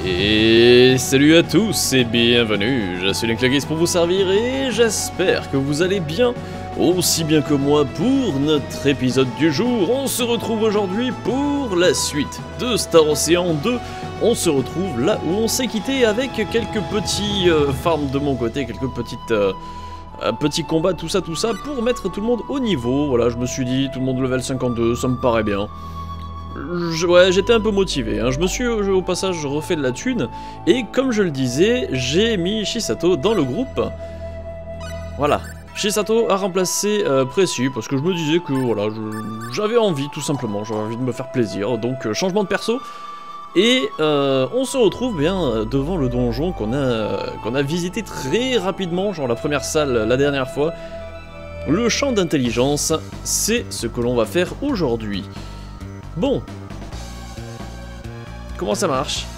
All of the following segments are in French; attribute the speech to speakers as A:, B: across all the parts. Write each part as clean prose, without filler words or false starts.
A: Et salut à tous et bienvenue, je suis Linklegis pour vous servir et j'espère que vous allez bien, aussi bien que moi pour notre épisode du jour. On se retrouve aujourd'hui pour la suite de Star Ocean 2. On se retrouve là où on s'est quitté avec quelques petits farms de mon côté, quelques petits combats, tout ça pour mettre tout le monde au niveau. Voilà, je me suis dit, tout le monde level 52, ça me paraît bien. Ouais, j'étais un peu motivé, hein. Je me suis au passage refait de la thune, et comme je le disais, j'ai mis Chisato dans le groupe. Voilà, Chisato a remplacé Précis, parce que je me disais que voilà, j'avais envie tout simplement, j'avais envie de me faire plaisir, donc changement de perso. Et on se retrouve bien devant le donjon qu'on a visité très rapidement, genre la première salle la dernière fois. Le champ d'intelligence, c'est ce que l'on va faire aujourd'hui. Bon, comment ça marche?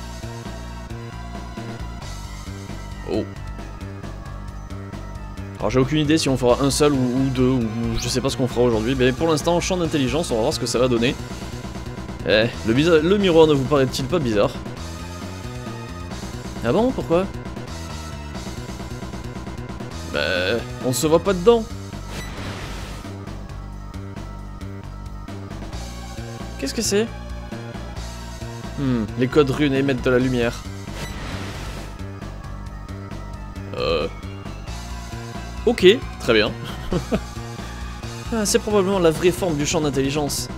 A: Oh. Alors j'ai aucune idée si on fera un seul ou deux, ou je sais pas ce qu'on fera aujourd'hui, mais pour l'instant, champ d'intelligence, on va voir ce que ça va donner. Eh, le miroir ne vous paraît-il pas bizarre? Ah bon, pourquoi? Bah, on se voit pas dedans. Qu'est-ce que c'est? Les codes runes émettent de la lumière. Ok, très bien. Ah, c'est probablement la vraie forme du champ d'intelligence.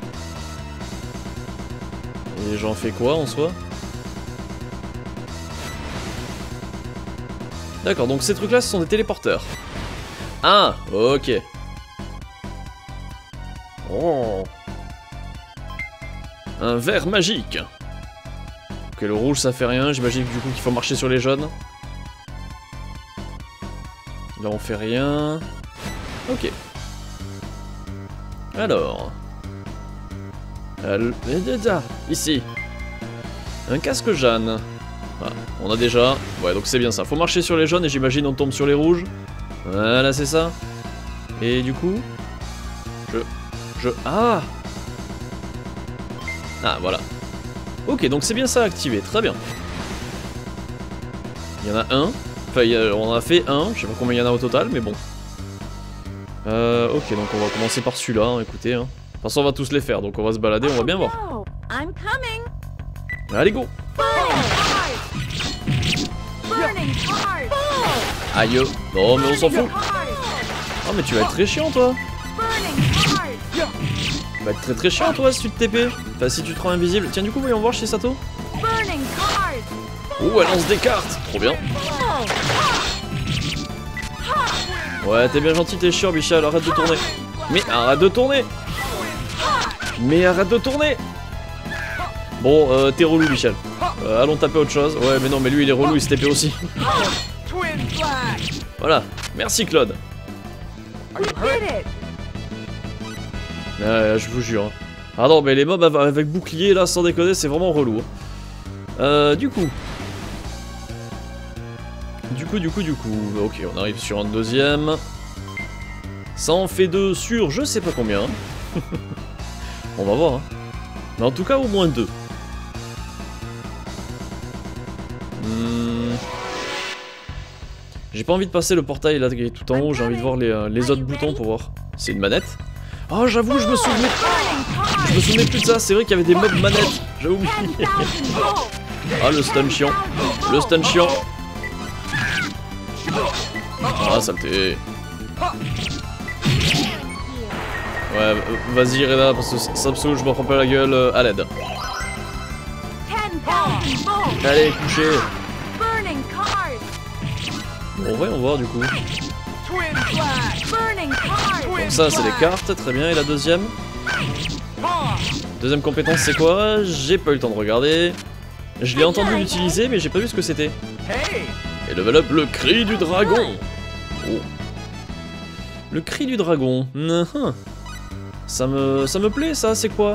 A: Et j'en fais quoi en soi? D'accord, donc ces trucs-là, ce sont des téléporteurs. Ah, ok. Oh. Un verre magique. Ok, le rouge ça fait rien, j'imagine du coup qu'il faut marcher sur les jaunes. Là on fait rien. Ok. Alors. Ici. Un casque Jeanne. Voilà, on a déjà. Ouais, donc c'est bien ça. Faut marcher sur les jaunes et j'imagine on tombe sur les rouges. Voilà, c'est ça. Et du coup. Ah! Ah, voilà. Ok, donc c'est bien ça activé, très bien. Il y en a un. Enfin, on en a fait un, je sais pas combien il y en a au total, mais bon. Ok, donc on va commencer par celui-là, hein, écoutez. Hein. De toute façon, on va tous les faire, donc on va se balader, on va bien voir. Allez, go! Aïe! Non, mais on s'en fout! Oh, mais tu vas être très chiant, toi! Tu vas être très chiant toi si tu te TP. Enfin si tu te rends invisible. Tiens du coup voyons voir chez Sato. Oh elle lance des cartes. Trop bien. Ouais t'es bien gentil, t'es chiant Bichal, arrête de tourner. Mais arrête de tourner. Mais arrête de tourner. Bon t'es relou Bichal. Allons taper autre chose. Ouais mais non mais lui il est relou, il se TP aussi. Voilà, merci Claude. Je vous jure. Ah non mais les mobs avec bouclier là sans déconner c'est vraiment relou. Du coup. Ok on arrive sur un deuxième. Ça en fait deux sur je sais pas combien. On va voir hein. Mais en tout cas au moins deux. J'ai pas envie de passer le portail là qui est tout en haut, j'ai envie de voir les autres boutons pour voir. C'est une manette. Oh j'avoue je me souvenais plus de ça, c'est vrai qu'il y avait des mobs manettes, j'ai oublié. Ah le stun chiant. Le stun chiant. Ah saleté. Ouais vas-y Reda parce que ça me saoule, je me prends pas la gueule, à l'aide. Allez couché. Bon voyons voir du coup. Donc ça c'est les cartes, très bien, et la deuxième? Deuxième compétence c'est quoi? J'ai pas eu le temps de regarder. Je l'ai entendu l'utiliser mais j'ai pas vu ce que c'était. Et level up le cri du dragon. Oh. Le cri du dragon. Ça me plaît ça, c'est quoi?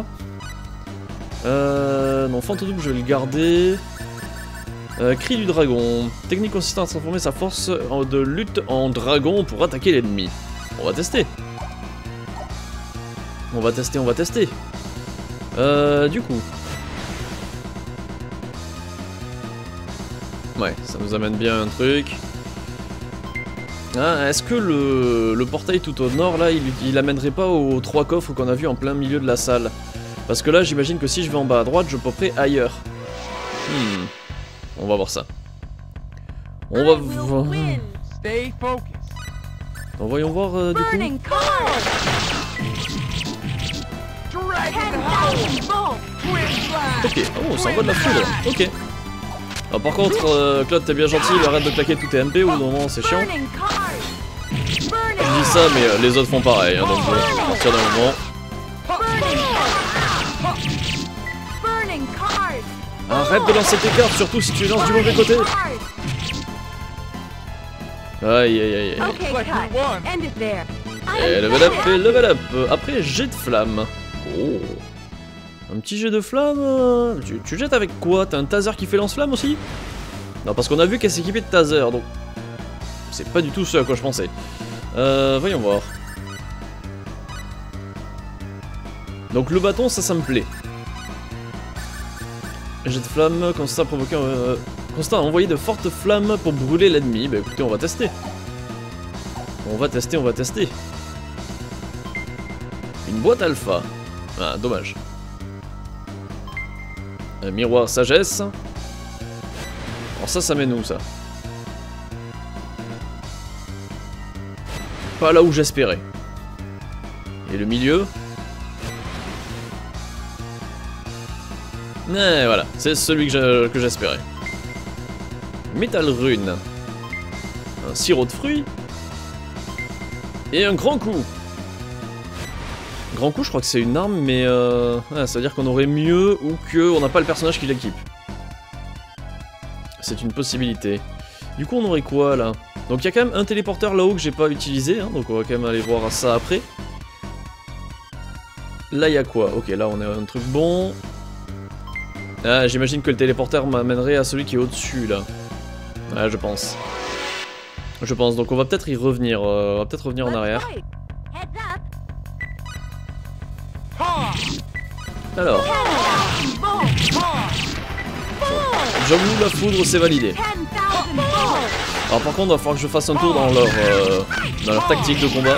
A: Non, Fantôme, je vais le garder. Cri du dragon. Technique consistant à transformer sa force de lutte en dragon pour attaquer l'ennemi. On va tester. On va tester. Du coup. Ouais, ça nous amène bien un truc. Ah, est-ce que le portail tout au nord, là, il amènerait pas aux 3 coffres qu'on a vu en plein milieu de la salle? Parce que là, j'imagine que si je vais en bas à droite, je popperai ailleurs. On va voir ça. On va voir... Donc, voyons voir du coup. Ok, oh, ça envoie de la foudre. Ok. Alors, par contre, Claude, t'es bien gentil, arrête de claquer tous tes MP ou non, c'est chiant. Je dis ça, mais les autres font pareil, hein, donc bon, à partir d'un moment. Arrête de lancer tes cartes, surtout si tu les lances du mauvais côté. Aïe aïe aïe aïe. Et level up, et level up. Après, jet de flamme. Oh. Un petit jet de flamme. Tu jettes avec quoi? T'as un taser qui fait lance-flamme aussi? Non, parce qu'on a vu qu'elle s'équipait de taser, donc... C'est pas du tout ce à quoi je pensais. Voyons voir. Donc le bâton, ça me plaît. Jet de flamme, constat provoqué... constat envoyé de fortes flammes pour brûler l'ennemi. Bah écoutez, on va tester. On va tester, on va tester. Une boîte alpha. Ah, dommage. Un miroir sagesse. Alors ça mène où ça? Pas là où j'espérais. Et le milieu? Et voilà, c'est celui que j'espérais. Metal rune. Un sirop de fruits. Et un grand coup. Grand coup, je crois que c'est une arme, mais ça veut dire qu'on aurait mieux ou qu'on n'a pas le personnage qui l'équipe. C'est une possibilité. Du coup, on aurait quoi là? Donc il y a quand même un téléporteur là-haut que j'ai pas utilisé, hein, donc on va quand même aller voir ça après. Là, il y a quoi? Ok, là on a un truc bon. Ah, j'imagine que le téléporteur m'amènerait à celui qui est au-dessus là. Ouais, je pense. Je pense, donc on va peut-être y revenir. On va peut-être revenir en arrière. Alors. J'avoue, la foudre, c'est validé. Alors par contre, il va falloir que je fasse un tour dans leur tactique de combat.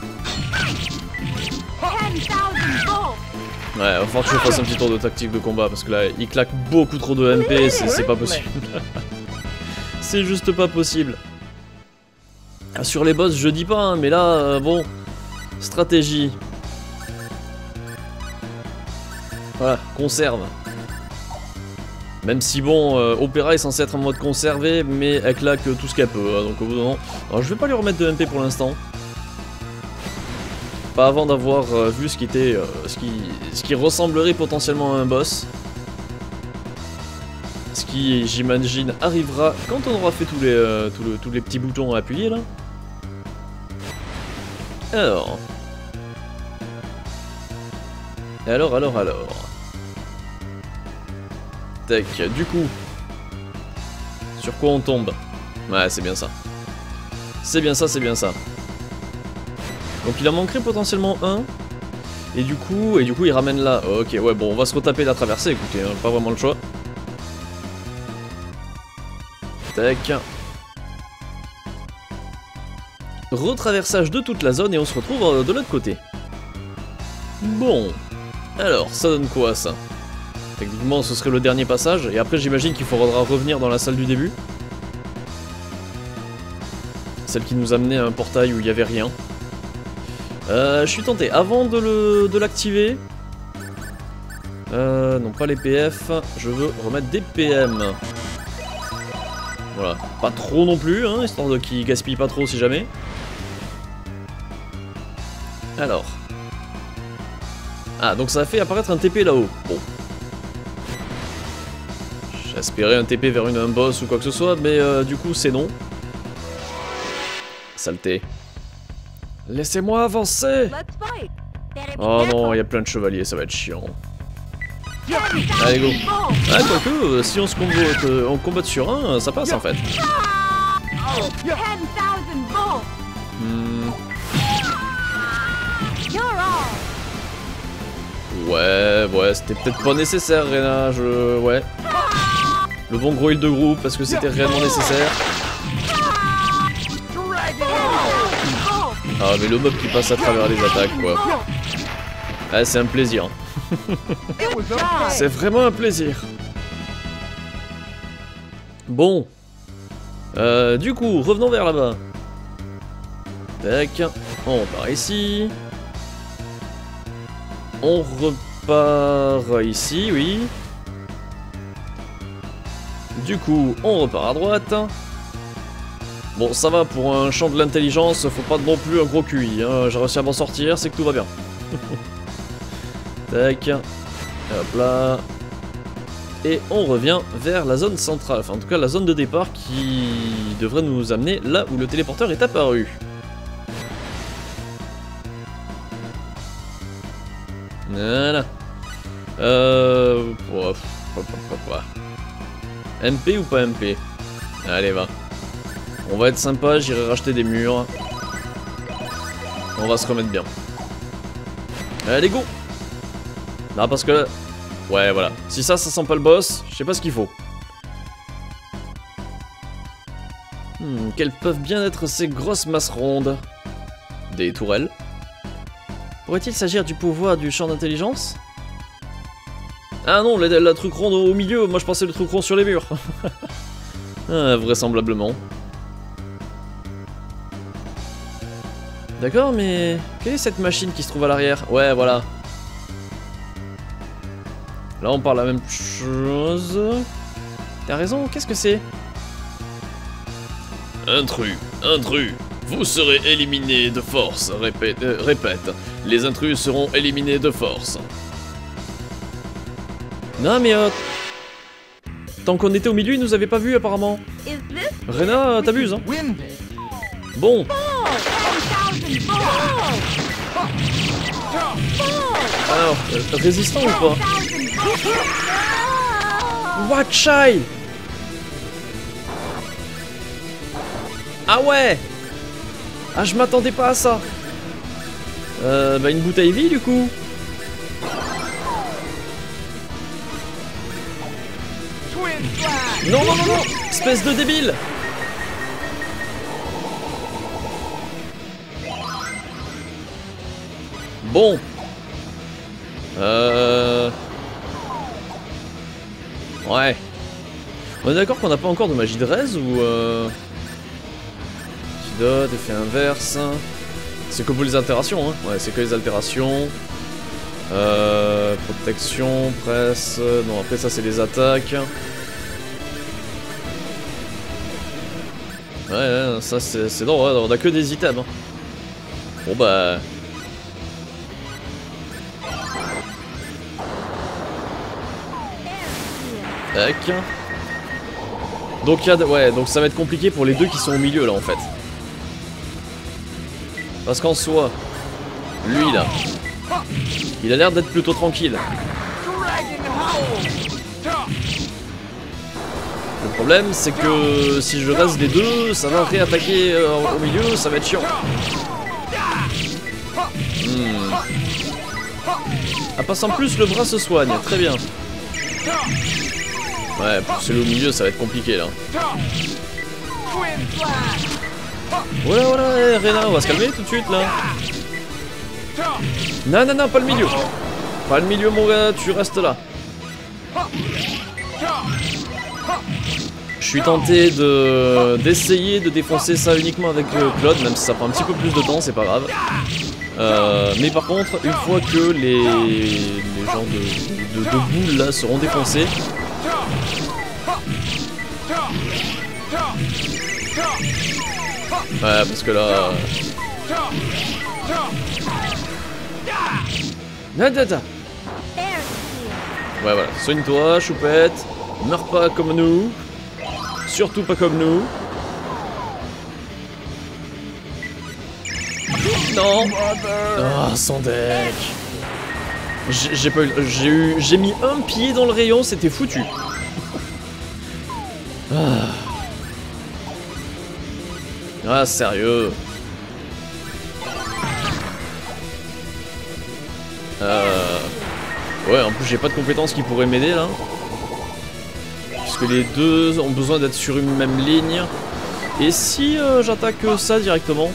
A: Ouais, il va falloir que je fasse un petit tour de tactique de combat, parce que là, ils claquent beaucoup trop de MP, c'est pas possible. C'est juste pas possible. Sur les boss, je dis pas, hein, mais là, bon, stratégie. Voilà, conserve. Même si bon, Opéra est censé être en mode conservé, mais elle claque tout ce qu'elle peut, hein, donc au bout d'un moment... Alors je vais pas lui remettre de MP pour l'instant. Pas avant d'avoir vu ce qui était, ce qui ressemblerait potentiellement à un boss. Ce qui, j'imagine, arrivera quand on aura fait tous les petits boutons à appuyer là. Alors... Alors... Tac, du coup... Sur quoi on tombe? Ouais, c'est bien ça. C'est bien ça, c'est bien ça. Donc il en manquerait potentiellement un. Et du coup il ramène là. Ok, ouais, bon, on va se retaper la traversée, écoutez, hein, pas vraiment le choix. Tac. Retraversage de toute la zone et on se retrouve de l'autre côté. Bon. Alors, ça donne quoi ça? Techniquement ce serait le dernier passage, et après j'imagine qu'il faudra revenir dans la salle du début. Celle qui nous amenait à un portail où il n'y avait rien. Je suis tenté, avant de l'activer... non pas les PF, je veux remettre des PM. Voilà, pas trop non plus, hein, histoire de qu'ils gaspillent pas trop si jamais. Alors... Ah, donc ça a fait apparaître un TP là-haut, bon. J'espérais un TP vers un boss ou quoi que ce soit, mais du coup c'est non. Saleté. Laissez-moi avancer. Oh non, il y a plein de chevaliers, ça va être chiant. Allez go. Ah quoique, si on se combat sur un, ça passe en fait. Ouais, c'était peut-être pas nécessaire, Rena, ouais. Le bon gros heal de groupe parce que c'était réellement nécessaire. Ah mais le mob qui passe à travers les attaques quoi. Ah c'est un plaisir. C'est vraiment un plaisir. Bon. Du coup, revenons vers là-bas. Tac. On repart ici. On repart ici, oui. Du coup, on repart à droite. Bon, ça va, pour un champ de l'intelligence, faut pas non plus un gros QI. Hein. J'ai réussi à m'en sortir, c'est que tout va bien. Tac. Hop là. Et on revient vers la zone centrale. Enfin, en tout cas, la zone de départ qui devrait nous amener là où le téléporteur est apparu. Voilà. MP ou pas MP? Allez, va. On va être sympa, j'irai racheter des murs. On va se remettre bien. Allez, go! Non, parce que là... Ouais, voilà. Si ça sent pas le boss, je sais pas ce qu'il faut. Quelles peuvent bien être ces grosses masses rondes? Des tourelles? Pourrait-il s'agir du pouvoir du champ d'intelligence? Ah non, la truc ronde au milieu, moi je pensais le truc rond sur les murs. Ah, vraisemblablement. D'accord, mais... Quelle est cette machine qui se trouve à l'arrière? Ouais, voilà. Là on parle la même chose. T'as raison, qu'est-ce que c'est? Intrus, intrus. Vous serez éliminé de force. Répète, les intrus seront éliminés de force. Non mais tant qu'on était au milieu, ils nous avaient pas vus apparemment. Rena, t'abuses hein. Bon. Alors, résistant ou pas? Watchai! Ah ouais! Ah je m'attendais pas à ça. Bah une bouteille vie du coup. Non non non non! Espèce de débile! Bon. Ouais. On est d'accord qu'on n'a pas encore de magie de raise ou Antidote, effet inverse. C'est que pour les altérations, hein. Ouais, c'est que les altérations. Protection, presse. Non, après ça c'est les attaques. Ouais, ça c'est non, ouais, on a que des items. Hein. Bon bah. Tac. Donc, ouais, donc ça va être compliqué pour les deux qui sont au milieu là en fait. Parce qu'en soi, lui là, il a l'air d'être plutôt tranquille. Le problème c'est que si je reste les deux, ça va réattaquer au milieu, ça va être chiant. Ah, passe en plus le bras se soigne, très bien. Ouais, pour celui au milieu, ça va être compliqué là. Voilà, voilà, Rena, on va se calmer tout de suite là. Non, non, non, pas le milieu. Pas le milieu, mon gars, tu restes là. Je suis tenté d'essayer de défoncer ça uniquement avec Claude, même si ça prend un petit peu plus de temps, c'est pas grave. Mais par contre, une fois que les genres de boules là seront défoncées. Ouais, parce que là... Nadada. Ouais, voilà. Soigne-toi, choupette. Meurs pas comme nous. Surtout pas comme nous. Non. Ah, son deck. J'ai pas eu... J'ai mis un pied dans le rayon, c'était foutu. Ah, sérieux. Ouais, en plus j'ai pas de compétences qui pourraient m'aider là. parce que les deux ont besoin d'être sur une même ligne. Et si j'attaque ça directement?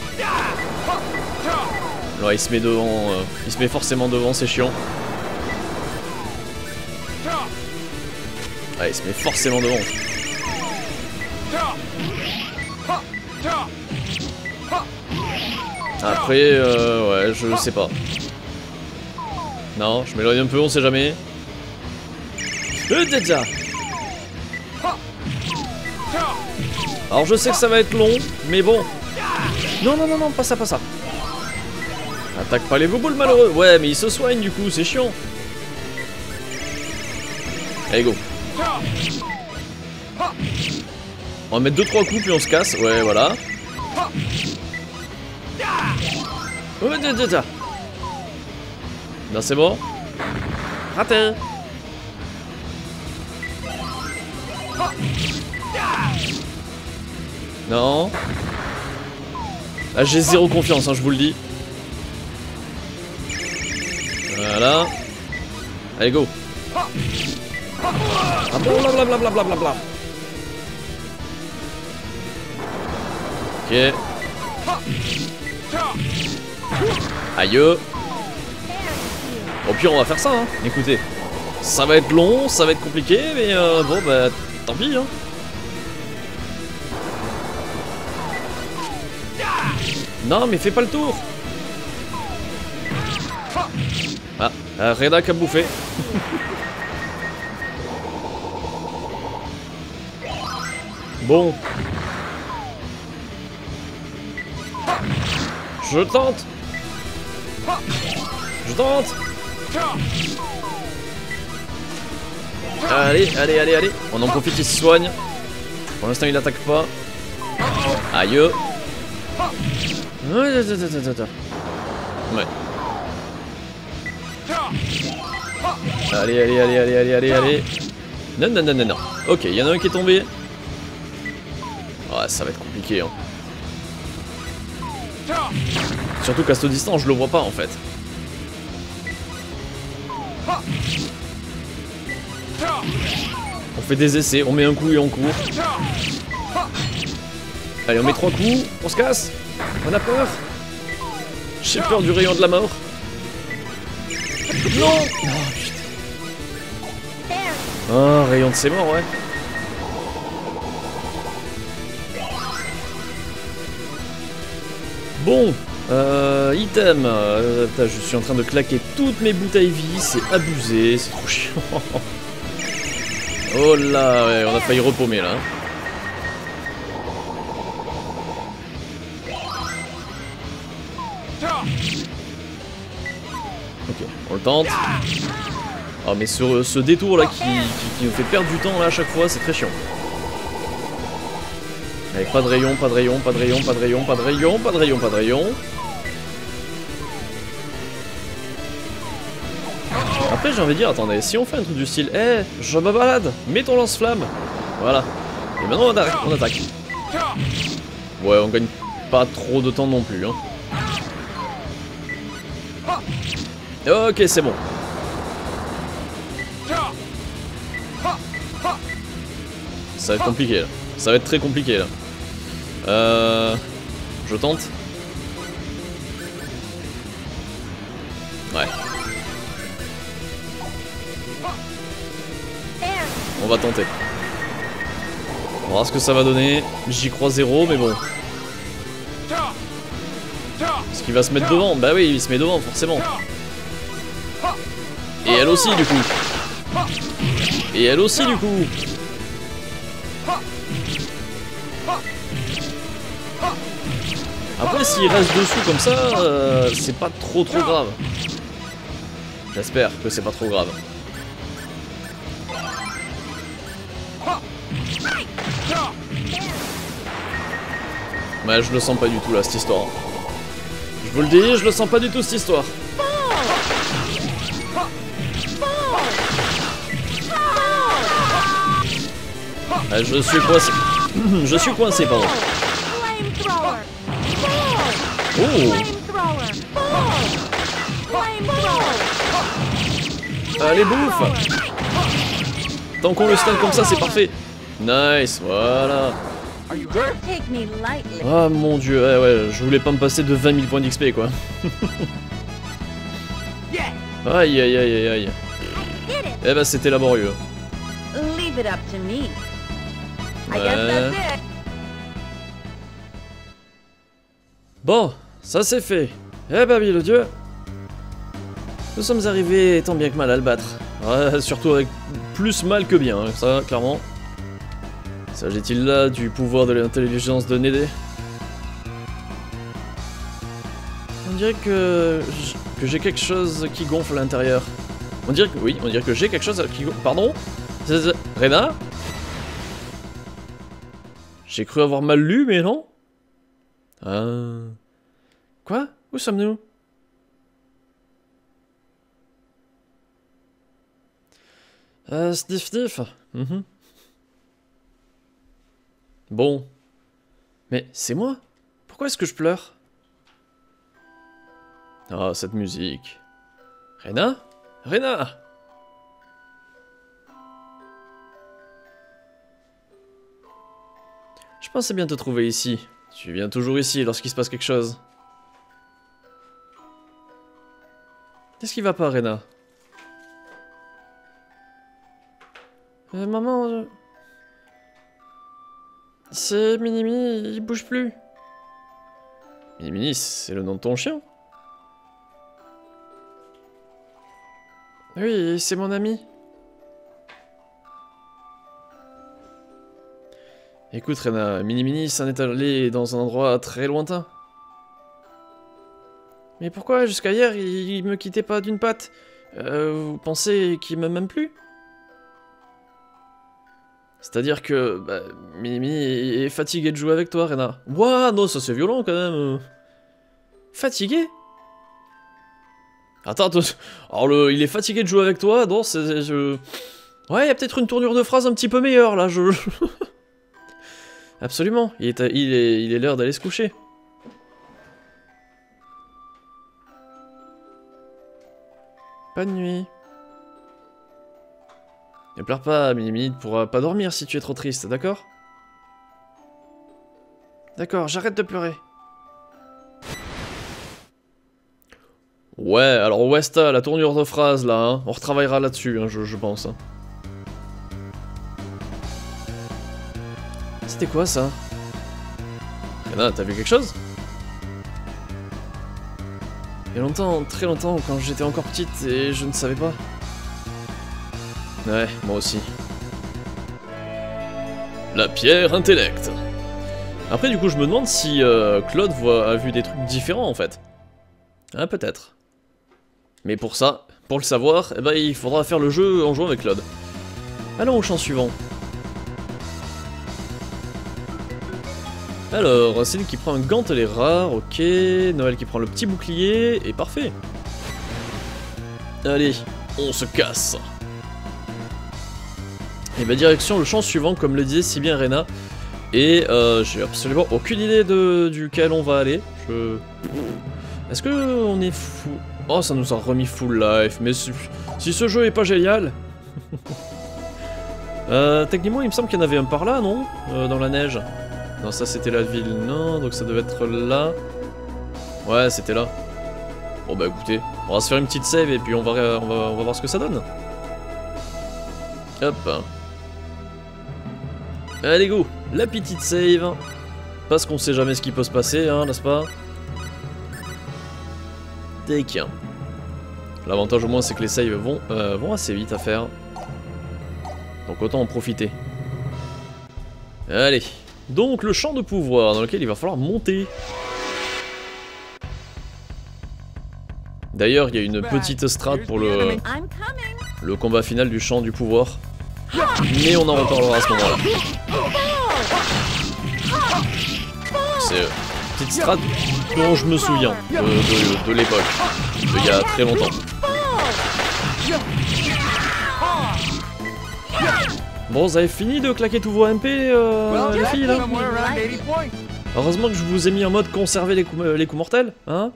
A: Alors il se met devant, il se met forcément devant, c'est chiant. Ah, il se met forcément devant. Après, ouais, je sais pas. Non, je m'éloigne un peu, on sait jamais. Alors je sais que ça va être long, mais bon. Non, non, non, non, pas ça, pas ça. Attaque pas les bobos le malheureux. Ouais, mais il se soigne du coup, c'est chiant. Allez, go. On va mettre 2-3 coups puis on se casse. Ouais, voilà. Non, c'est bon. Raté. Non. Ah, j'ai zéro confiance, hein, je vous le dis. Voilà. Allez, go. Ah, blablabla. Ok. Aïe. Au pire on va faire ça hein. Écoutez, ça va être long, ça va être compliqué, mais bon bah tant pis hein. Non mais fais pas le tour. Ah, Reda qui a bouffé. Bon. Je tente. Je tente. Allez, allez, allez, allez. On en profite, il se soigne. Pour l'instant, il n'attaque pas. Aïe. Ouais. Allez, allez, allez, allez, allez, allez, allez. Non, non, non, non, non. Ok, il y en a un qui est tombé. Ouais, ça va être compliqué, hein. Surtout qu'à cette distance, je le vois pas, en fait. On fait des essais, on met un coup et on court. Allez, on met 3 coups, on se casse. On a peur. J'ai peur du rayon de la mort. Non. Oh, putain. Oh, rayon de ses morts, ouais. Bon, item. Je suis en train de claquer toutes mes bouteilles vie, c'est abusé, c'est trop chiant. Oh là, ouais, on a failli repaumer là. Ok, on le tente. Oh mais ce détour là qui nous fait perdre du temps là à chaque fois, c'est très chiant. Allez, pas de rayon, pas de rayon, pas de rayon, pas de rayon, pas de rayon, pas de rayon, pas de rayon. Après j'ai envie de dire, attendez, si on fait un truc du style, je me balade, mets ton lance-flamme. Voilà. Et maintenant on attaque. Ouais, on gagne pas trop de temps non plus, hein. Ok, c'est bon. Ça va être compliqué là. Ça va être très compliqué là. Je tente. Ouais. On va tenter. On va voir ce que ça va donner. J'y crois zéro, mais bon. Est-ce qu'il va se mettre devant? Bah oui, il se met devant, forcément. Et elle aussi, du coup. Et elle aussi, du coup. Après, s'il reste dessous comme ça, c'est pas trop grave. J'espère que c'est pas trop grave. Ouais, je le sens pas du tout là, cette histoire. Je vous le dis, je le sens pas du tout, cette histoire. Je suis coincé. Je suis coincé, pardon. Oh. Allez, bouffe. Tant qu'on le stun comme ça, c'est parfait. Nice, voilà. Ah mon dieu, ouais, je voulais pas me passer de 20 000 points d'XP quoi. Aïe aïe aïe aïe aïe. Eh bah c'était laborieux. Ouais. Bon, ça c'est fait. Eh bah oui le dieu. Nous sommes arrivés tant bien que mal à le battre. Ouais, surtout avec plus mal que bien, hein, ça clairement. S'agit-il là du pouvoir de l'intelligence de Nédé? On dirait que j'ai quelque chose qui gonfle à l'intérieur. On dirait que oui, on dirait que j'ai quelque chose qui gonfle. Pardon? Rena? J'ai cru avoir mal lu, mais non? Quoi? Où sommes-nous? Sniff sniff. Bon. Mais c'est moi? Pourquoi est-ce que je pleure? Ah, cette musique. Rena? Rena! Je pensais bien te trouver ici. Tu viens toujours ici lorsqu'il se passe quelque chose. Qu'est-ce qui va pas, Rena? Maman... C'est Minimi, il bouge plus. Minimi, c'est le nom de ton chien? Oui, c'est mon ami. Écoute, Rena, Minimi s'en est allé dans un endroit très lointain. Mais pourquoi, jusqu'à hier, il me quittait pas d'une patte? Vous pensez qu'il m'aime même plus? C'est-à-dire que, bah, Minimi est fatigué de jouer avec toi, Rena. Ouah, non, ça c'est violent quand même. Fatigué? Attends, alors il est fatigué de jouer avec toi, non, c'est... Ouais, il y a peut-être une tournure de phrase un petit peu meilleure, là, Absolument, il est l'heure d'aller se coucher. Bonne nuit. Ne pleure pas, Minimi ne pourra pas dormir si tu es trop triste, d'accord? D'accord, j'arrête de pleurer. Ouais, alors Westa, la tournure de phrase là, hein, on retravaillera là-dessus, hein, je pense. Hein. C'était quoi ça? Rena, t'as vu quelque chose? Il y a longtemps, très longtemps, quand j'étais encore petite et je ne savais pas. Ouais, moi aussi. La pierre intellect. Après, du coup, je me demande si Claude a vu des trucs différents en fait. Ah, peut-être. Mais pour ça, pour le savoir, eh ben, il faudra faire le jeu en jouant avec Claude. Allons au champ suivant. Alors, Céline qui prend un gantelet rare, ok. Noël qui prend le petit bouclier, et parfait. Allez, on se casse. Et bah direction le champ suivant, comme le disait si bien Rena. Et j'ai absolument aucune idée duquel on va aller. Est-ce que on est fou? Oh, ça nous a remis full life, mais si ce jeu est pas génial. Techniquement, il me semble qu'il y en avait un par là, non? Dans la neige. Non, ça c'était la ville, non, donc ça devait être là. Ouais, c'était là. Bon bah écoutez, on va se faire une petite save et puis on va voir ce que ça donne. Hop. Allez go, la petite save. Parce qu'on sait jamais ce qui peut se passer, hein, n'est-ce pas? Tac. L'avantage au moins c'est que les saves vont assez vite à faire. Donc autant en profiter. Allez. Donc le champ de pouvoir dans lequel il va falloir monter. D'ailleurs, il y a une petite strat pour le combat final du champ du pouvoir. Mais on en reparlera à ce moment-là. C'est une petite strat dont je me souviens de l'époque, il y a très longtemps. Bon, vous avez fini de claquer tous vos MP, les filles, là? Heureusement que je vous ai mis en mode conserver les coups mortels, hein?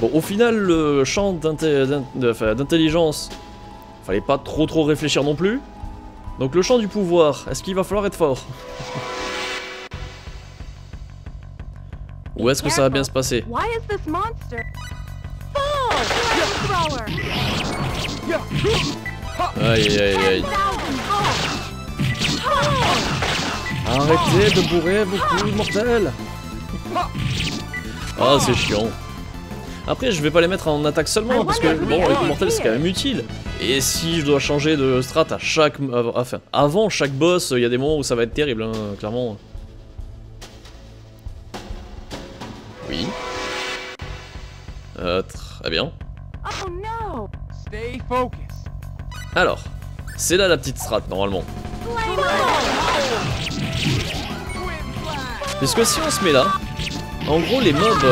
A: Bon, au final, le champ d'intelligence, fallait pas trop réfléchir non plus. Donc le champ du pouvoir, est-ce qu'il va falloir être fort? Ou est-ce que ça va bien se passer? Aïe aïe aïe aïe. Arrêtez de bourrer vos coups mortels. Ah, c'est chiant. Après, je vais pas les mettre en attaque seulement, parce que bon, les coups mortels c'est quand même utile. Et si je dois changer de strat à chaque... Enfin, avant chaque boss, il y a des moments où ça va être terrible, hein, clairement. Oui. Très bien. Alors, c'est là la petite strat, normalement. Puisque si on se met là, en gros, les mobs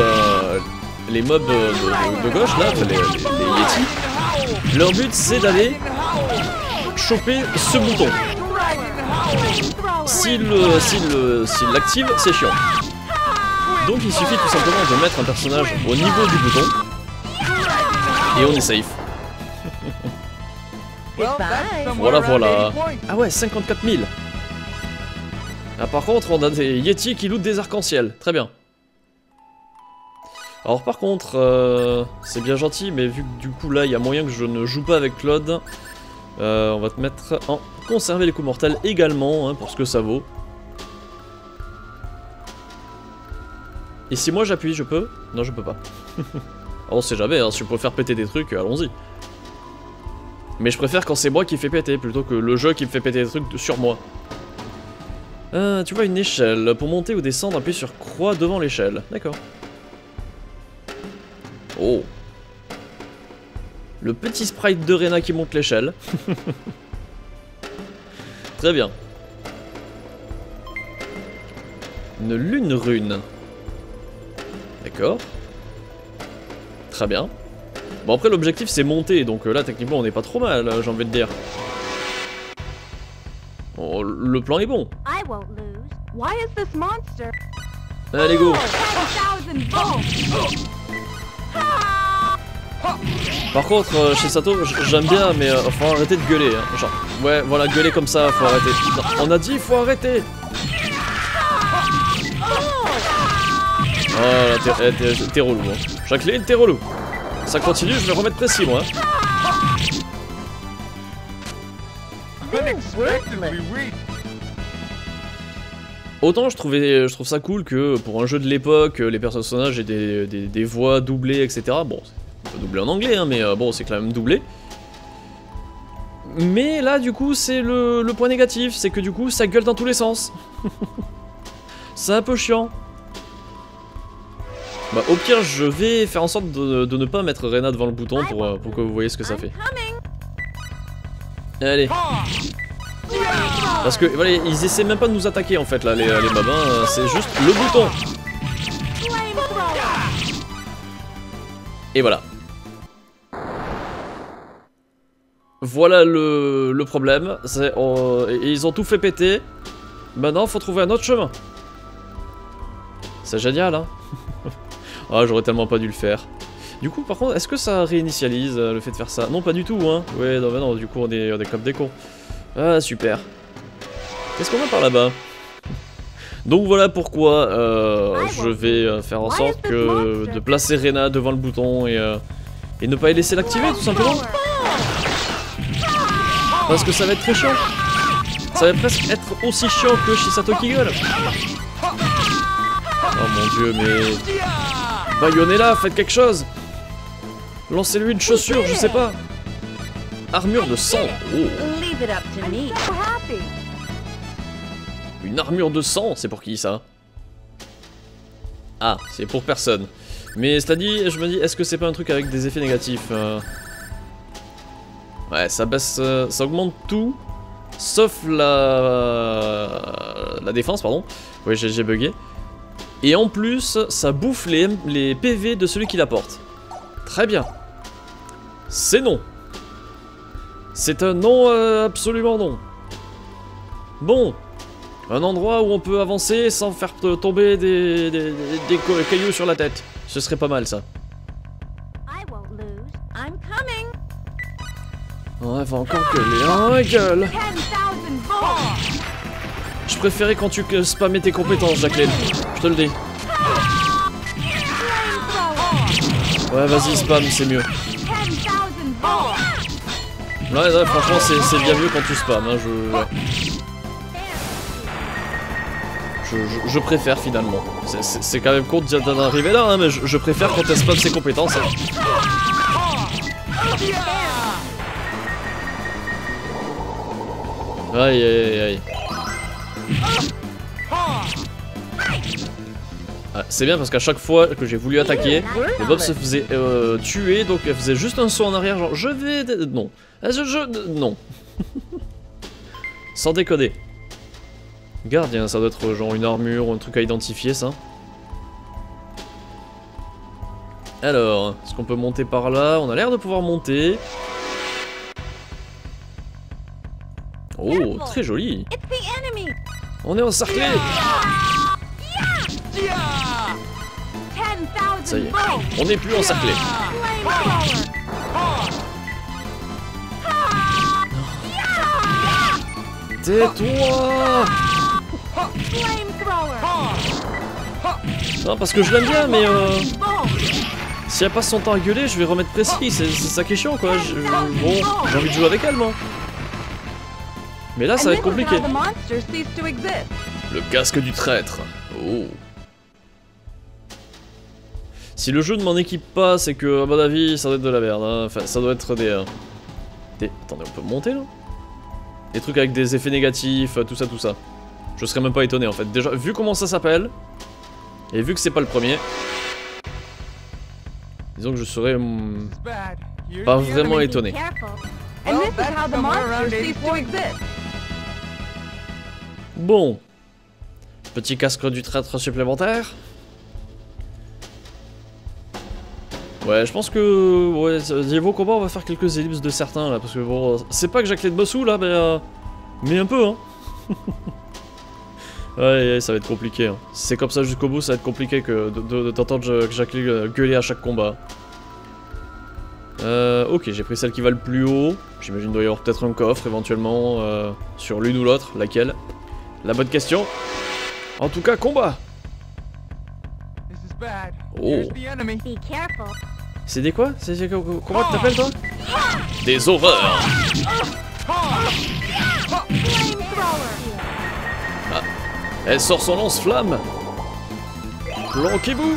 A: de gauche, là, les Yeti, leur but c'est d'aller choper ce bouton. S'il l'active, c'est chiant. Donc il suffit tout simplement de mettre un personnage au niveau du bouton et on est safe. Voilà, voilà. Ah ouais, 54 000. Ah, par contre, on a des Yeti qui lootent des arcs-en-ciel. Très bien. Alors par contre, c'est bien gentil, mais vu que du coup là, il y a moyen que je ne joue pas avec Claude, on va te mettre en conserver les coups mortels également, hein, pour ce que ça vaut. Et si moi j'appuie, je peux? Non, je peux pas. On sait jamais, hein, si je peux faire péter des trucs, allons-y. Mais je préfère quand c'est moi qui fait péter, plutôt que le jeu qui me fait péter des trucs sur moi. Tu vois une échelle. Pour monter ou descendre, appuie sur croix devant l'échelle. D'accord. Oh. Le petit sprite de Rena qui monte l'échelle. Très bien. Une lune rune. D'accord. Très bien. Bon après l'objectif c'est monter, donc là techniquement on n'est pas trop mal, j'ai envie de dire. Oh, le plan est bon. Allez go. Par contre chez Sato j'aime bien mais faut arrêter de gueuler, hein. Genre ouais voilà, gueuler comme ça faut arrêter. Non, on a dit faut arrêter. Oh t'es relou, hein. Jacqueline, t'es relou. Ça continue, je vais remettre précis moi. Autant je trouve ça cool que pour un jeu de l'époque, les personnages aient des voix doublées, etc. Bon, c'est pas doublé en anglais, hein, mais bon, c'est quand même doublé. Mais là, du coup, c'est le point négatif, c'est que du coup, ça gueule dans tous les sens. C'est un peu chiant. Bah, au pire, je vais faire en sorte de ne pas mettre Rena devant le bouton pour que vous voyez ce que ça fait. Allez. Parce que, voilà, ils essaient même pas de nous attaquer en fait, là, les mobs, hein, c'est juste le bouton. Et voilà. Voilà le problème. Ils ont tout fait péter. Maintenant, faut trouver un autre chemin. C'est génial, hein. Ah, j'aurais tellement pas dû le faire. Du coup, par contre, est-ce que ça réinitialise le fait de faire ça? Non, pas du tout, hein. Ouais, non, bah non, du coup, on est comme des cons. Ah, super. Qu'est-ce qu'on a par là-bas? Donc voilà pourquoi je vais faire en sorte de placer Rena devant le bouton et ne pas laisser l'activer, tout simplement. Parce que ça va être très chiant. Ça va presque être aussi chiant que Shisato qui gueule. Oh mon dieu, mais... Bayonetta, faites quelque chose. Lancez-lui une chaussure, je sais pas. Armure de sang. Oh. Une armure de sang, c'est pour qui ça? Ah, c'est pour personne. Mais cela dit, je me dis, est-ce que c'est pas un truc avec des effets négatifs? Ouais, ça baisse, ça augmente tout, sauf la défense, pardon. Oui, j'ai bugué. Et en plus, ça bouffe les PV de celui qui la porte. Très bien. C'est non. C'est un non, absolument non. Bon. Un endroit où on peut avancer sans faire tomber des cailloux sur la tête. Ce serait pas mal, ça. Ouais, va encore gueuler. Oh, ma gueule. Je préférais quand tu spammais tes compétences, Jacqueline. Je te le dis. Ouais, vas-y, spam, c'est mieux. Ouais, franchement, c'est bien mieux quand tu spams. Hein, je préfère finalement. C'est quand même con d'en arriver là, hein, mais je préfère quand elle spam ses compétences. Hein. Aïe aïe aïe. Ah, c'est bien parce qu'à chaque fois que j'ai voulu attaquer, le Bob se faisait tuer, donc elle faisait juste un saut en arrière, genre je vais... Non. Non. Sans déconner. Gardien, ça doit être genre une armure ou un truc à identifier ça. Alors, est-ce qu'on peut monter par là? On a l'air de pouvoir monter. Oh, très joli. On est encerclé. Ça y est, on n'est plus encerclé. Tais-toi. Non, parce que je l'aime bien, mais si elle passe son temps à gueuler, je vais remettre précis. C'est ça qui est chiant, quoi. Bon, j'ai envie de jouer avec elle, moi. Mais là, ça va être compliqué. Le casque du traître. Oh. Si le jeu ne m'en équipe pas, c'est que, à mon avis, ça doit être de la merde. Hein. Enfin, ça doit être des... Attendez, on peut monter, là? Des trucs avec des effets négatifs, tout ça, tout ça. Je serais même pas étonné, en fait. Déjà, vu comment ça s'appelle, et vu que c'est pas le premier, disons que je serais pas vraiment étonné. Bon. Petit casque du traître supplémentaire. Ouais, je pense que... Ouais, niveau combat, on va faire quelques ellipses de certains, là, parce que bon... C'est pas que Jacqueline Bossou, là, mais un peu, hein. Ouais, ça va être compliqué. Hein. Si c'est comme ça jusqu'au bout, ça va être compliqué de t'entendre Jacqueline gueuler à chaque combat. Ok, j'ai pris celle qui va le plus haut. J'imagine qu'il doit y avoir peut-être un coffre, éventuellement, sur l'une ou l'autre. Laquelle? La bonne question. En tout cas, combat. Oh. C'est des quoi? Comment tu t'appelles, toi? Des horreurs. Ah. Elle sort son lance-flamme. Planquez-vous.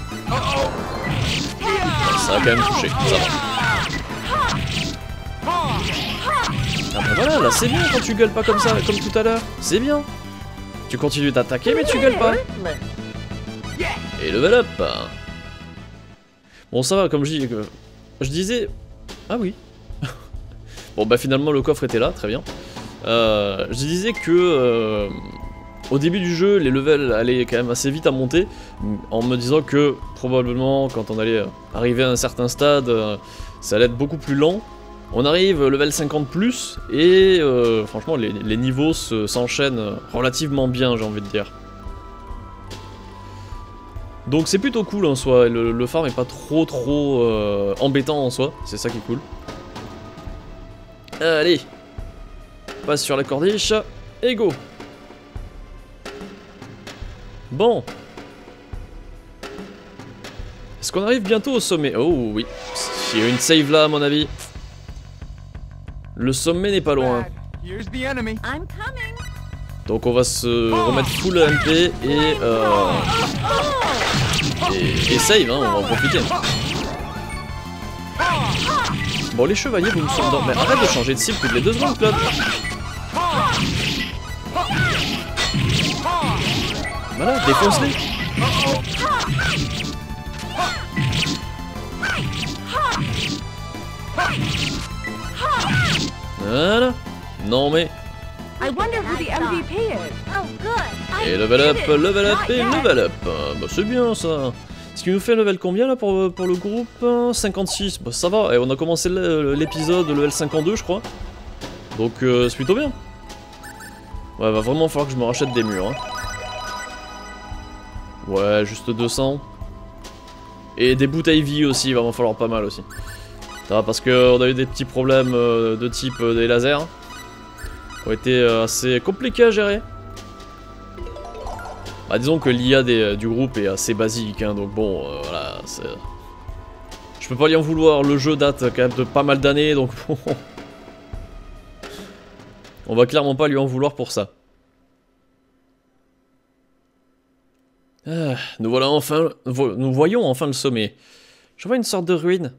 A: Ça a quand même touché, ça va. Ah bah voilà, là c'est bien quand tu gueules pas comme ça, comme tout à l'heure. C'est bien. Tu continues d'attaquer mais tu gueules pas. Et level up. Bon ça va, comme je disais... Ah oui. Bon bah finalement le coffre était là, très bien. Je disais que... au début du jeu, les levels allaient quand même assez vite à monter, en me disant que probablement quand on allait arriver à un certain stade, ça allait être beaucoup plus lent. On arrive level 50 plus, et franchement les niveaux s'enchaînent relativement bien, j'ai envie de dire. Donc c'est plutôt cool en soi, le farm est pas trop embêtant en soi, c'est ça qui est cool. Allez, passe sur la cordiche, et go. Bon. Est-ce qu'on arrive bientôt au sommet? Oh oui. Il y a une save là à mon avis. Le sommet n'est pas loin. Donc on va se remettre full MP et save, hein, on va en profiter. Bon les chevaliers vous me sont dans... Mais arrête de changer de cible toutes les 2 secondes, Claude. Voilà, défonce-les. Voilà. Non mais... Et level up et level up. Bah c'est bien ça. Ce qui nous fait level combien là pour le groupe? 56, bah ça va. Et on a commencé l'épisode level 52 je crois. Donc c'est plutôt bien. Ouais, va vraiment falloir que je me rachète des murs. Hein. Ouais, juste 200. Et des bouteilles vie aussi, il va m'en falloir pas mal aussi. Ça va, parce qu'on a eu des petits problèmes de type des lasers. Qui ont été assez compliqués à gérer. Bah, disons que l'IA du groupe est assez basique, hein, donc bon, voilà, c'est... Je peux pas lui en vouloir, le jeu date quand même de pas mal d'années, donc bon... On va clairement pas lui en vouloir pour ça. Ah, nous voilà enfin... Nous voyons enfin le sommet. Je vois une sorte de ruine.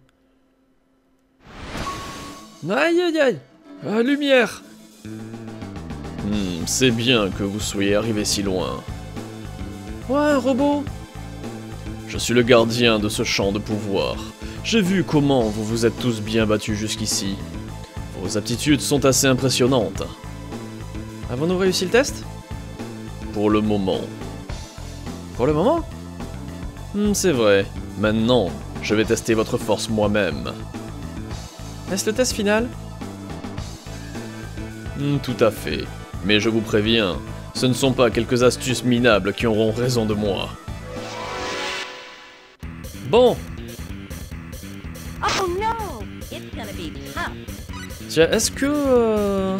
A: Aïe aïe aïe! Ah, lumière! C'est bien que vous soyez arrivé si loin. Ouais, un robot! Je suis le gardien de ce champ de pouvoir. J'ai vu comment vous vous êtes tous bien battus jusqu'ici. Vos aptitudes sont assez impressionnantes. Avons-nous réussi le test? Pour le moment. Pour le moment? C'est vrai. Maintenant, je vais tester votre force moi-même. Est-ce le test final? Tout à fait. Mais je vous préviens, ce ne sont pas quelques astuces minables qui auront raison de moi. Bon.
B: Oh no! It's gonna be tough.
A: Tiens, est-ce que...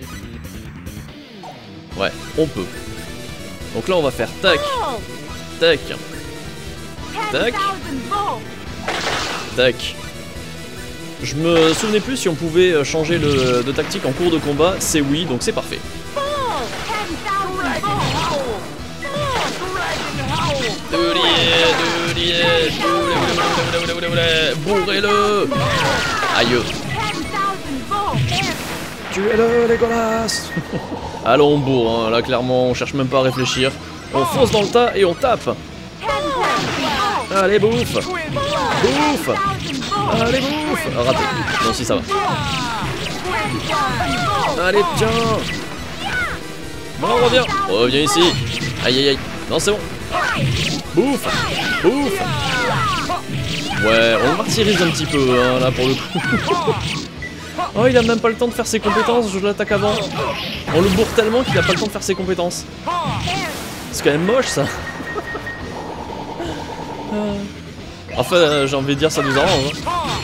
A: Ouais, on peut. Donc là, on va faire tac,
B: Oh!
A: tac, tac,
B: 10,000 volts!
A: tac. Je me souvenais plus si on pouvait changer de tactique en cours de combat. C'est oui, donc c'est parfait.
B: Full! 10,000 volts!
A: Bourrez-le. Aïe.
B: 10,000 volts!
A: Tuez-le, Legolas. Allons, on bourre, hein. Là clairement, on cherche même pas à réfléchir. On fonce dans le tas et on tape.
B: 10,000 volts!
A: Allez, bouffe. Bouffe. Allez, bouffe. Ah, raté. Non, si, ça va. Allez, tiens. Bon, on revient. Reviens ici. Aïe, aïe, aïe. Non, c'est bon. Bouffe. Bouffe. Ouais, on le martyrise un petit peu, hein, là, pour le coup. Oh, il a même pas le temps de faire ses compétences, je l'attaque avant. On le bourre tellement qu'il a pas le temps de faire ses compétences. C'est quand même moche, ça. Enfin, j'ai envie de dire, ça nous arrange.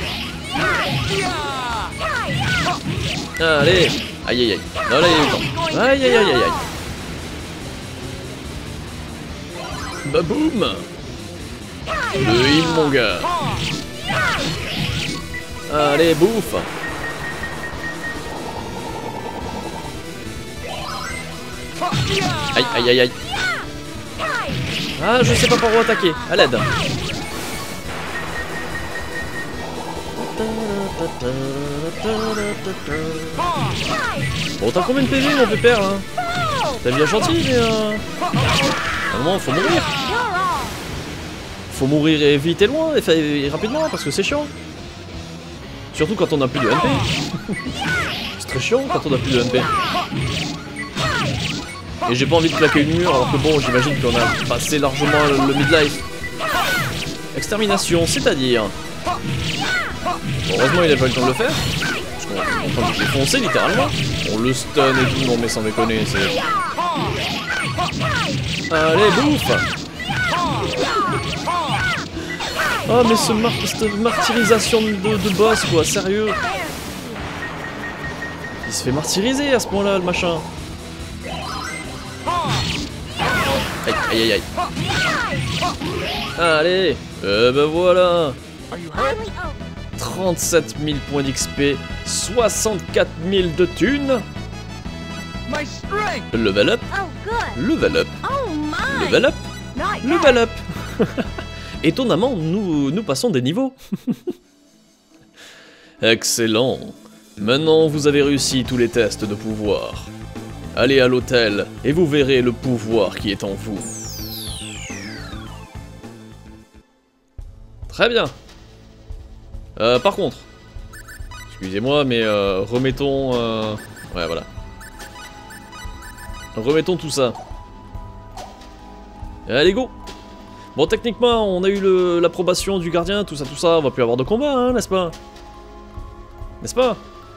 A: Hein. Allez. Aïe, aïe, aïe. Non, là, il y a eu le temps. Aïe, aïe, aïe, aïe, aïe. Bah, boum. Le heal, mon gars. Allez, bouffe. Aïe, aïe, aïe, aïe. Ah, je sais pas par où attaquer. À l'aide. Bon, t'as combien de PV, mon pépère, là? T'as bien gentil, mais à un moment, faut mourir. Faut mourir et vite et loin, et rapidement, parce que c'est chiant. Surtout quand on a plus de MP. C'est très chiant quand on a plus de MP. Et j'ai pas envie de claquer une mur, alors que bon, j'imagine qu'on a passé largement le midlife. Extermination, c'est-à-dire... Bon, heureusement, il a pas eu le temps de le faire. Parce qu'on est en train de le défoncer, littéralement. On le stun et tout, non mais sans déconner, c'est... Allez, bouffe. Oh, mais cette martyrisation de boss, quoi, sérieux. Il se fait martyriser à ce point-là, le machin. Aïe, aïe, aïe, aïe. Allez, ben voilà. 37 000 points d'XP, 64 000 de thunes. Level up,
B: Oh, good!
A: level up,
B: Oh my!
A: level up,
B: Not yet.
A: level up. Étonnamment, nous passons des niveaux. Excellent. Maintenant, vous avez réussi tous les tests de pouvoir. Allez à l'hôtel et vous verrez le pouvoir qui est en vous. Très bien. Par contre, excusez-moi, mais remettons... Ouais, voilà. Remettons tout ça. Allez, go. Bon, techniquement, on a eu l'approbation du gardien, tout ça, on va plus avoir de combat, hein, n'est-ce pas? N'est-ce pas?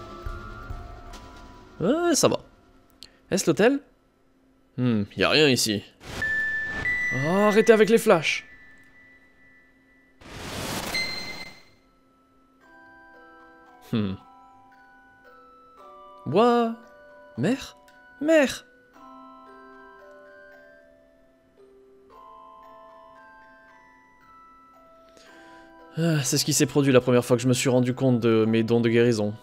A: Ouais, ça va. Est-ce l'hôtel? Y a rien ici. Oh, arrêtez avec les flashs. What? Mère? Mère? Ah, c'est ce qui s'est produit la première fois que je me suis rendu compte de mes dons de guérison.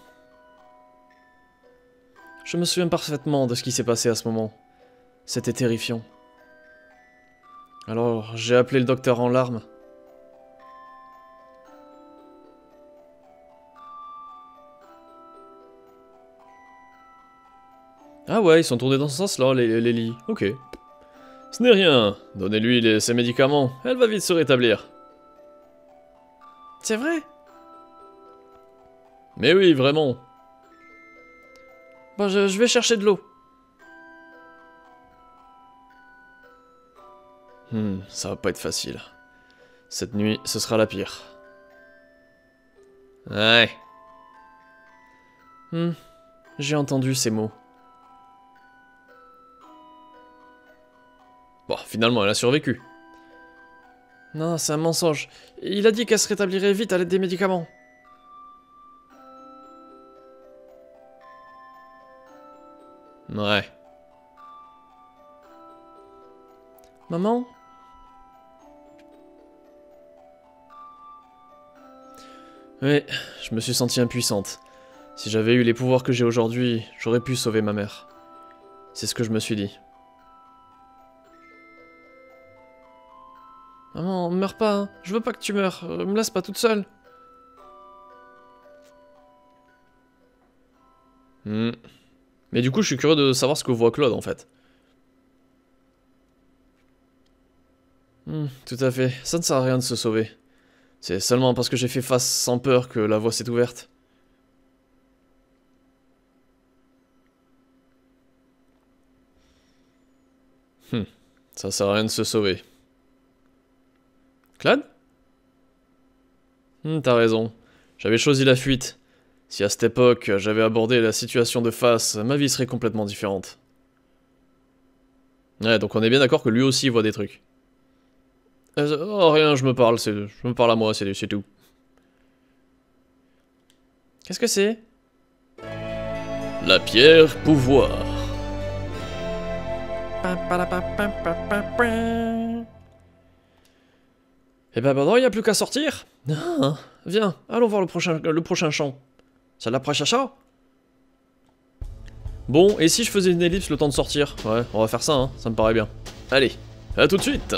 A: Je me souviens parfaitement de ce qui s'est passé à ce moment. C'était terrifiant. Alors, j'ai appelé le docteur en larmes. Ah ouais, ils sont tournés dans ce sens-là, les lits. Ok. Ce n'est rien. Donnez-lui ses médicaments. Elle va vite se rétablir. C'est vrai? Mais oui, vraiment. Bon, je vais chercher de l'eau. Ça va pas être facile. Cette nuit, ce sera la pire. Ouais. J'ai entendu ces mots. Bon, finalement, elle a survécu. Non, c'est un mensonge. Il a dit qu'elle se rétablirait vite à l'aide des médicaments. Ouais. Maman? Oui, je me suis sentie impuissante. Si j'avais eu les pouvoirs que j'ai aujourd'hui, j'aurais pu sauver ma mère. C'est ce que je me suis dit. Maman, meurs pas, hein. Je veux pas que tu meurs. Me laisse pas toute seule. Mais du coup, je suis curieux de savoir ce que voit Claude, en fait. Tout à fait. Ça ne sert à rien de se sauver. C'est seulement parce que j'ai fait face sans peur que la voie s'est ouverte. Ça sert à rien de se sauver. Claude? T'as raison. J'avais choisi la fuite. Si à cette époque, j'avais abordé la situation de face, ma vie serait complètement différente. Ouais, donc on est bien d'accord que lui aussi voit des trucs. Oh, rien, je me parle à moi, c'est tout. Qu'est-ce que c'est? La pierre pouvoir. Eh ben maintenant, il n'y a plus qu'à sortir. Ah, viens, allons voir le prochain champ. C'est l'après-chacha? Bon, et si je faisais une ellipse le temps de sortir? Ouais, on va faire ça, hein, ça me paraît bien. Allez, à tout de suite.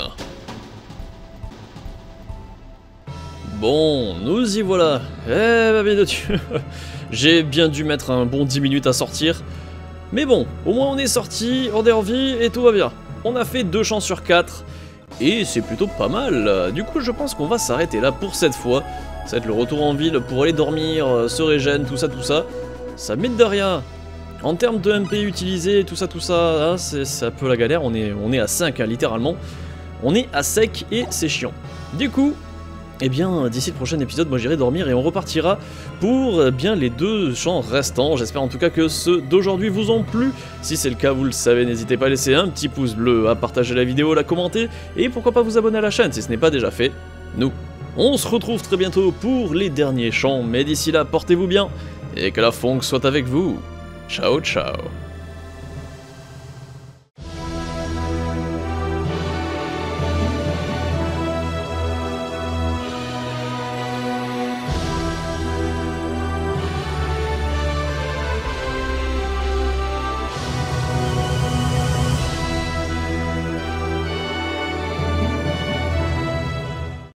A: Bon, nous y voilà. Eh bah bien de Dieu. J'ai bien dû mettre un bon 10 minutes à sortir. Mais bon, au moins on est sorti, on est en vie et tout va bien. On a fait 2 champs sur 4. Et c'est plutôt pas mal. Du coup, je pense qu'on va s'arrêter là pour cette fois. Ça va être le retour en ville pour aller dormir, se régène, tout ça. Ça mine de rien. En termes de MP utilisés, tout ça, hein, c'est un peu la galère. On est à 5, hein, littéralement. On est à sec et c'est chiant. Du coup, eh bien, d'ici le prochain épisode, moi j'irai dormir et on repartira pour bien les 2 champs restants. J'espère en tout cas que ceux d'aujourd'hui vous ont plu. Si c'est le cas, vous le savez, n'hésitez pas à laisser un petit pouce bleu, à partager la vidéo, à la commenter et pourquoi pas vous abonner à la chaîne si ce n'est pas déjà fait. Nous, on se retrouve très bientôt pour les derniers champs, mais d'ici là, portez-vous bien et que la funk soit avec vous. Ciao, ciao.